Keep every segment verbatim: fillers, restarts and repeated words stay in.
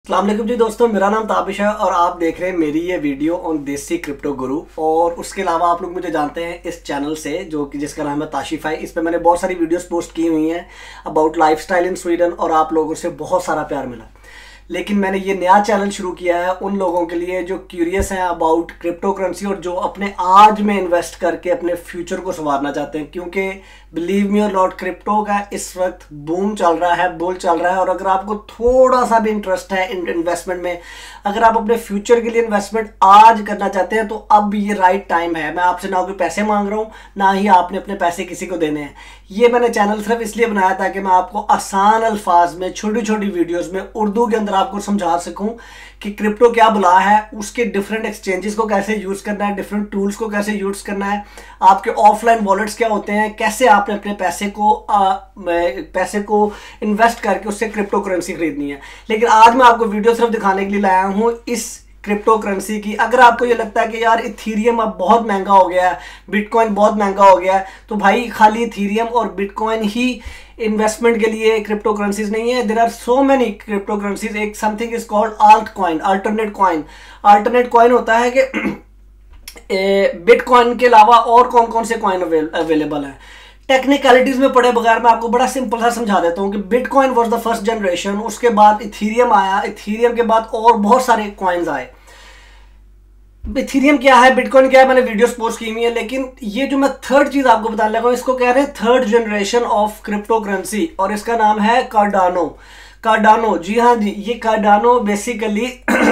अस्सलाम वालेकुम जी दोस्तों, मेरा नाम ताबिश है और आप देख रहे हैं मेरी ये वीडियो ऑन देसी क्रिप्टो गुरु। और उसके अलावा आप लोग मुझे जानते हैं इस चैनल से, जो कि जिसका नाम है ताशिफाई। इस पे मैंने बहुत सारी वीडियोस पोस्ट की हुई हैं अबाउट लाइफस्टाइल इन स्वीडन और आप लोगों से बहुत सारा प्यार मिला। लेकिन मैंने ये नया चैनल शुरू किया है उन लोगों के लिए जो क्यूरियस हैं अबाउट क्रिप्टो करेंसी और जो अपने आज में इन्वेस्ट करके अपने फ्यूचर को संवारना चाहते हैं। क्योंकि बिलीव मी और नॉट, क्रिप्टो का इस वक्त बूम चल रहा है, बुल चल रहा है। और अगर आपको थोड़ा सा भी इंटरेस्ट है इन इन्वेस्टमेंट में, अगर आप अपने फ्यूचर के लिए इन्वेस्टमेंट आज करना चाहते हैं तो अब ये राइट टाइम है। मैं आपसे ना कोई पैसे मांग रहा हूँ, ना ही आपने अपने पैसे किसी को देने हैं। ये मैंने चैनल सिर्फ इसलिए बनाया ताकि मैं आपको आसान अल्फाज में छोटी छोटी वीडियोस में उर्दू के अंदर आपको समझा सकूं कि क्रिप्टो क्या बुला है, उसके डिफरेंट एक्सचेंजेस को कैसे यूज करना है, डिफरेंट टूल्स को कैसे यूज करना है, आपके ऑफलाइन वॉलेट्स क्या होते हैं, कैसे आपने अपने पैसे को आ, पैसे को इन्वेस्ट करके उससे क्रिप्टो करेंसी खरीदनी है। लेकिन आज मैं आपको वीडियो सिर्फ दिखाने के लिए लाया हूँ इस क्रिप्टो करेंसी की। अगर आपको ये लगता है कि यार इथीरियम अब बहुत महंगा हो गया है, बिटकॉइन बहुत महंगा हो गया है, तो भाई खाली इथीरियम और बिटकॉइन ही इन्वेस्टमेंट के लिए क्रिप्टो करेंसीज नहीं है। There are so many crypto currencies. एक something is called alt coin, alternate coin. Alternate coin होता है कि बिटकॉइन के अलावा और कौन कौन से कॉइन अवेलेबल है। टेक्निकलिटीज में पढ़े बगैर मैं आपको बड़ा सिंपल सा समझा देता हूँ कि bitcoin was the first generation, उसके बाद इथीरियम आया, इथीरियम के बाद और बहुत सारे कॉइन्स आए। इथीरियम क्या है, बिटकॉइन क्या है, मैंने वीडियोस पोस्ट की हुई है। लेकिन ये जो मैं थर्ड चीज आपको बताने लगा हूं, इसको कह रहे हैं third generation of crypto currency और इसका नाम है कार्डानो। कार्डानो, जी हाँ जी, ये कार्डानो बेसिकली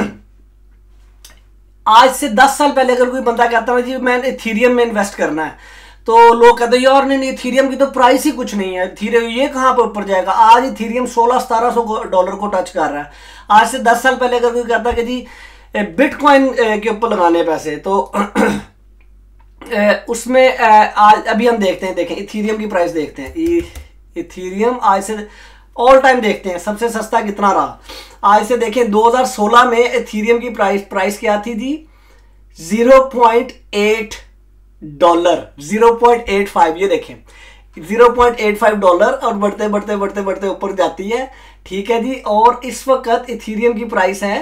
आज से दस साल पहले अगर कोई बंदा कहता है जी मैं इथीरियम में इन्वेस्ट करना है, तो लोग कहते हैं यार नहीं, इथीरियम की तो प्राइस ही कुछ नहीं है, इथीरियम ये कहाँ पर ऊपर जाएगा। आज इथीरियम सोलह सतारह सौ डॉलर को टच कर रहा है। आज से दस साल पहले अगर कोई कहता है कि जी बिटकॉइन के ऊपर लगाने पैसे, तो उसमें आज अभी हम देखते हैं, देखें इथीरियम की प्राइस देखते हैं। इथीरियम आज से ऑल टाइम देखते हैं सबसे सस्ता कितना रहा। आज से देखें दो हज़ार सोलह में इथीरियम की प्राइस प्राइस क्या थी जी, zero point eight dollar, zero point eight five. ये देखें zero point eight five dollar और बढ़ते बढ़ते बढ़ते बढ़ते ऊपर जाती है, ठीक है जी। और इस वक्त इथीरियम की प्राइस है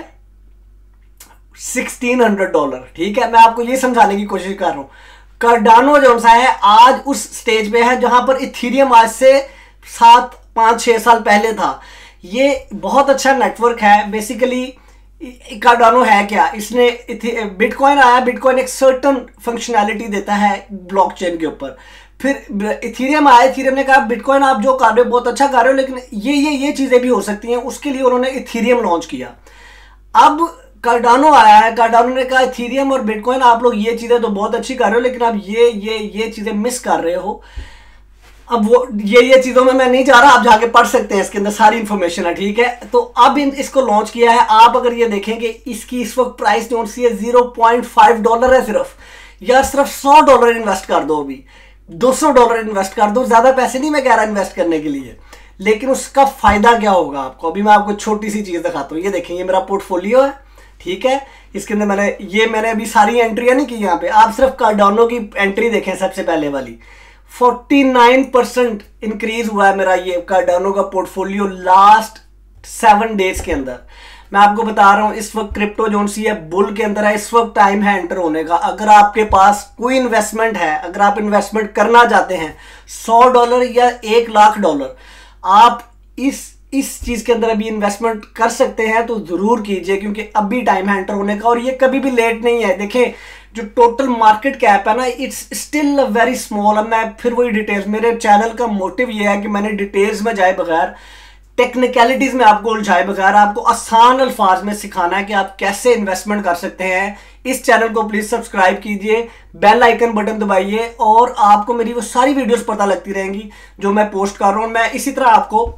सोलह सौ डॉलर, ठीक है। मैं आपको ये समझाने की कोशिश कर रहा हूं। कार्डानो जो सा है आज उस स्टेज पे है जहां पर इथीरियम आज से सात पांच छह साल पहले था। ये बहुत अच्छा नेटवर्क है। बेसिकली कार्डानो है क्या, इसने बिटकॉइन आया, बिटकॉइन एक सर्टन फंक्शनैलिटी देता है ब्लॉकचेन के ऊपर। फिर इथीरियम आया, इथीरियम ने कहा बिटकॉइन आप जो कर रहे हो बहुत अच्छा कर रहे हो, लेकिन ये ये ये चीजें भी हो सकती हैं। उसके लिए उन्होंने इथीरियम लॉन्च किया। अब कार्डानो आया है, कार्डानो ने कहा इथीरियम और बिटकॉइन आप लोग ये चीजें तो बहुत अच्छी कर रहे हो, लेकिन आप ये ये ये चीजें मिस कर रहे हो। अब वो ये ये चीजों में मैं नहीं जा रहा, आप जाके पढ़ सकते हैं, इसके अंदर सारी इंफॉर्मेशन है, ठीक है। तो अब इन इसको लॉन्च किया है। आप अगर ये देखें कि इसकी इस वक्त प्राइस जो सी है ज़ीरो पॉइंट फाइव डॉलर है सिर्फ। यार सिर्फ सौ डॉलर इन्वेस्ट कर दो, अभी दो सौ डॉलर इन्वेस्ट कर दो। ज्यादा पैसे नहीं मैं कह रहा इन्वेस्ट करने के लिए, लेकिन उसका फायदा क्या होगा आपको, अभी मैं आपको छोटी सी चीज दिखाता हूँ। ये देखें, ये मेरा पोर्टफोलियो है, ठीक है। इसके अंदर मैंने ये मैंने अभी सारी एंट्रियां नहीं की यहाँ पे। आप सिर्फ कार्डानो की एंट्री देखें, सबसे पहले वाली उनचास परसेंट इंक्रीज हुआ है मेरा ये कार्डानो का पोर्टफोलियो लास्ट सेवन डेज के अंदर। मैं आपको बता रहा हूं इस वक्त क्रिप्टो जोन सी है बुल के अंदर है। इस वक्त टाइम है एंटर होने का। अगर आपके पास कोई इन्वेस्टमेंट है, अगर आप इन्वेस्टमेंट करना चाहते हैं सौ डॉलर या एक लाख डॉलर, आप इस इस चीज के अंदर अभी इन्वेस्टमेंट कर सकते हैं, तो जरूर कीजिए, क्योंकि अभी टाइम है एंटर होने का और ये कभी भी लेट नहीं है। देखें जो टोटल मार्केट कैप है ना, इट्स स्टिल वेरी स्मॉल। अब मैं फिर वही डिटेल्स, मेरे चैनल का मोटिव ये है कि मैंने डिटेल्स में जाए बगैर, टेक्निकलिटीज में आपको उलझाए बगैर, आपको आसान अल्फाज में सिखाना है कि आप कैसे इन्वेस्टमेंट कर सकते हैं। इस चैनल को प्लीज सब्सक्राइब कीजिए, बेल आइकन बटन दबाइए और आपको मेरी वो सारी वीडियोस पता लगती रहेंगी जो मैं पोस्ट कर रहा हूं। मैं इसी तरह आपको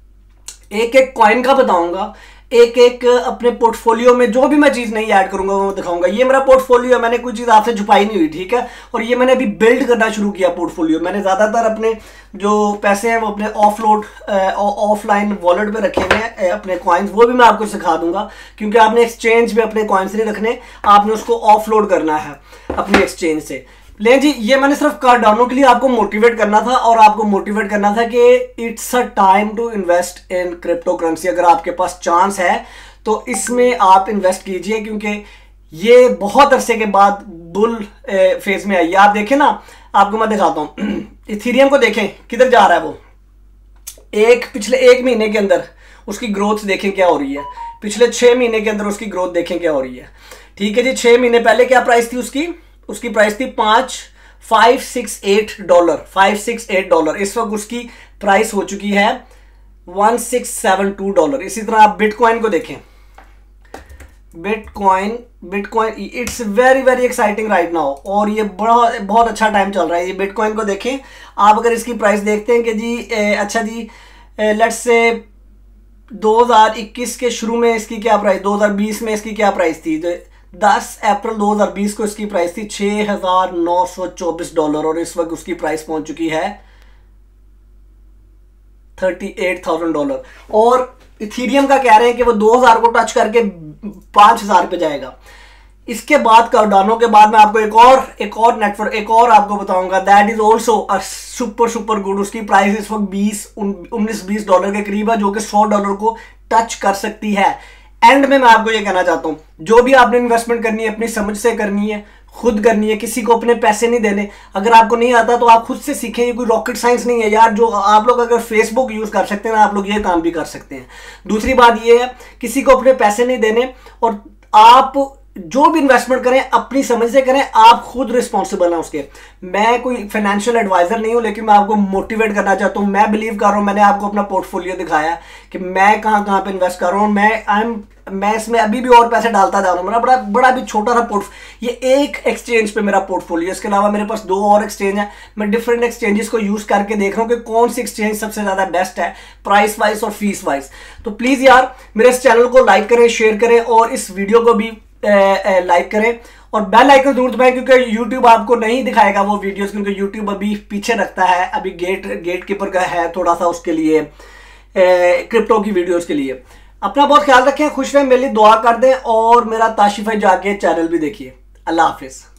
एक एक कॉइन का बताऊंगा, एक एक अपने पोर्टफोलियो में जो भी मैं चीज नहीं ऐड करूंगा वो दिखाऊंगा। ये मेरा पोर्टफियो है, मैंने कोई चीज आपसे छुपाई नहीं हुई, ठीक है। और ये मैंने अभी बिल्ड करना शुरू किया पोर्टफोलियो। मैंने ज्यादातर अपने जो पैसे हैं वो अपने ऑफलोड ऑफलाइन वॉलेट पे रखे हुए हैं, अपने कॉइन्स, वो भी मैं आपको सिखा दूंगा। क्योंकि आपने एक्सचेंज में अपने कॉइन्स नहीं रखने, आपने उसको ऑफलोड करना है अपनी एक्सचेंज से। ले जी, ये मैंने सिर्फ कार्डानो के लिए आपको मोटिवेट करना था और आपको मोटिवेट करना था कि it's a time to invest in crypto currency. अगर आपके पास चांस है तो इसमें आप इन्वेस्ट कीजिए, क्योंकि ये बहुत अरसे के बाद बुल फेज में आई है। आप देखें ना, आपको मैं दिखाता हूं, इथेरियम को देखें किधर जा रहा है वो। एक पिछले एक महीने के अंदर उसकी ग्रोथ देखें क्या हो रही है, पिछले छह महीने के अंदर उसकी ग्रोथ देखें क्या हो रही है। ठीक है जी, छह महीने पहले क्या प्राइस थी उसकी, उसकी प्राइस थी पांच five six eight dollar five six eight dollar. इस वक्त उसकी प्राइस हो चुकी है one six seven two dollar. इसी तरह आप बिटकॉइन को देखें, bitcoin bitcoin it's very very exciting right now, और ये बड़ा बहुत अच्छा टाइम चल रहा है। ये बिटकॉइन को देखें आप, अगर इसकी प्राइस देखते हैं कि जी ए, अच्छा जी लेट्स से दो हज़ार इक्कीस के शुरू में इसकी क्या प्राइस, दो हज़ार बीस में इसकी क्या प्राइस थी, दस अप्रैल दो हज़ार बीस को इसकी प्राइस थी छह हज़ार नौ सौ चौबीस डॉलर, और इस वक्त उसकी प्राइस पहुंच चुकी है अड़तीस हज़ार डॉलर। और इथेरियम का कह रहे हैं कि वो दो हज़ार को टच करके पांच हज़ार पे जाएगा। इसके बाद कार्डानो के बाद मैं आपको एक और एक और नेटवर्क एक और आपको बताऊंगा, that is also a super super good. उसकी प्राइस इस वक्त बीस उन्नीस बीस डॉलर के करीब है, जो कि सौ डॉलर को टच कर सकती है। एंड में मैं आपको ये कहना चाहता हूं, जो भी आपने इन्वेस्टमेंट करनी है अपनी समझ से करनी है, खुद करनी है, किसी को अपने पैसे नहीं देने। अगर आपको नहीं आता तो आप खुद से सीखें, ये कोई रॉकेट साइंस नहीं है यार। जो आप लोग अगर फेसबुक यूज कर सकते हैं ना, आप लोग ये काम भी कर सकते हैं। दूसरी बात ये है, किसी को अपने पैसे नहीं देने, और आप जो भी इन्वेस्टमेंट करें अपनी समझ से करें, आप खुद रिस्पॉन्सिबल हैं उसके। मैं कोई फाइनेंशियल एडवाइजर नहीं हूं, लेकिन मैं आपको मोटिवेट करना चाहता हूं। मैं बिलीव कर रहा हूं, मैंने आपको अपना पोर्टफोलियो दिखाया कि मैं कहां कहां पे इन्वेस्ट कर रहा हूं। मैं आई एम मैं इसमें अभी भी और पैसे डालता जा रहा हूं। मेरा बड़ा बड़ा भी छोटा सा पोर्ट, ये एक एक्सचेंज पे मेरा पोर्टफोलियो, इसके अलावा मेरे पास दो और एक्सचेंज है। मैं डिफरेंट एक्सचेंजेस को यूज करके देख रहा हूं कि कौन सी एक्सचेंज सबसे ज्यादा बेस्ट है प्राइस वाइज और फीस वाइज। तो प्लीज यार मेरे इस चैनल को लाइक करें, शेयर करें, और इस वीडियो को भी लाइक करें, और बेल आइकन जरूर दबाएं, क्योंकि YouTube आपको नहीं दिखाएगा वो वीडियोस, क्योंकि YouTube अभी पीछे रखता है। अभी गेट गेट कीपर का है थोड़ा सा उसके लिए, क्रिप्टो की वीडियोस के लिए। अपना बहुत ख्याल रखें, खुश रहें, मेरे लिए दुआ कर दें, और मेरा ताशिफ़ जाके चैनल भी देखिए। अल्लाह हाफिज।